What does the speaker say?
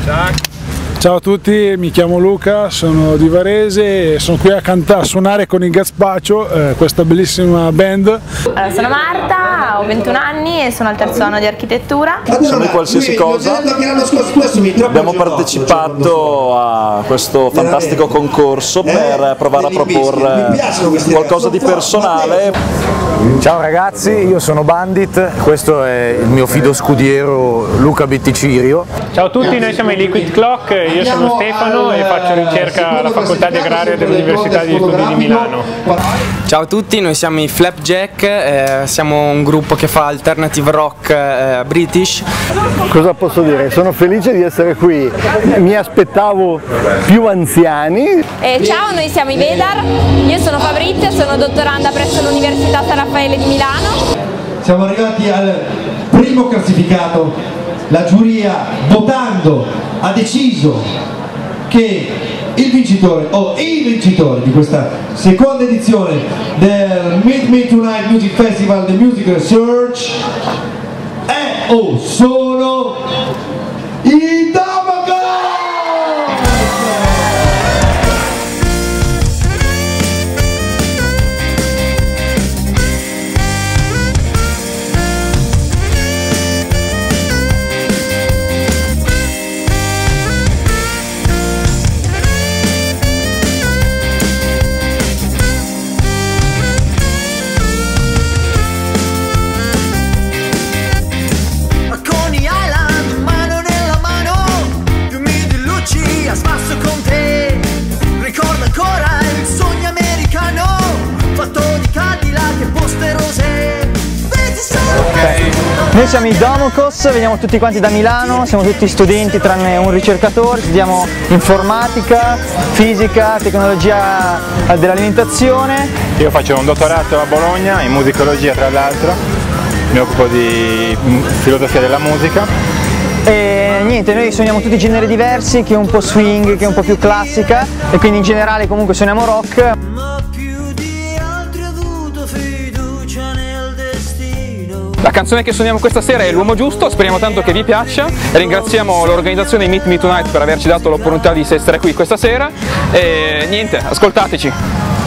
Ciao a tutti, mi chiamo Luca, sono di Varese e sono qui a suonare con i Gazpacho, questa bellissima band. Allora, sono Marta, ho 21 anni e sono al terzo anno di architettura. Sono di qualsiasi cosa, abbiamo partecipato a questo fantastico concorso per provare a proporre qualcosa di personale. Ciao ragazzi, io sono Bandit, questo è il mio fido scudiero Luca Beticirio. Ciao a tutti, noi siamo i Liquid Clock, io sono Stefano e faccio ricerca alla Facoltà di Agraria dell'Università degli Studi di Milano. Ciao a tutti, noi siamo i Flapjack, siamo un gruppo che fa alternative rock british. Cosa posso dire? Sono felice di essere qui, mi aspettavo più anziani. Ciao, noi siamo i Vedar, io sono Fabrizia, sono dottoranda presso l'Università San Raffaele di Milano. Siamo arrivati al primo classificato, la giuria votando ha deciso che il vincitore o i vincitori di questa seconda edizione del Meet Me Tonight Music Festival The Music Research è o sono i Damagos! Noi siamo i Domokos, veniamo tutti quanti da Milano, siamo tutti studenti tranne un ricercatore, studiamo informatica, fisica, tecnologia dell'alimentazione. Io faccio un dottorato a Bologna in musicologia, tra l'altro, mi occupo di filosofia della musica. E niente, noi suoniamo tutti generi diversi, chi è un po' swing, chi è un po' più classica, e quindi in generale comunque suoniamo rock. La canzone che suoniamo questa sera è L'uomo giusto, speriamo tanto che vi piaccia. Ringraziamo l'organizzazione Meet Me Tonight per averci dato l'opportunità di essere qui questa sera e niente, ascoltateci.